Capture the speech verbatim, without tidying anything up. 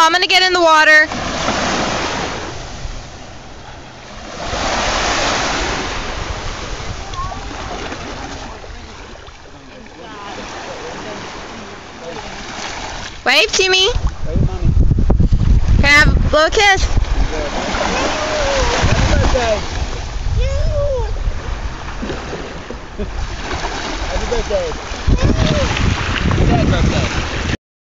I'm gonna get in the water. Wave to me. Wave, mommy. Can I have a little kiss? Happy birthday. Happy birthday. Happy birthday.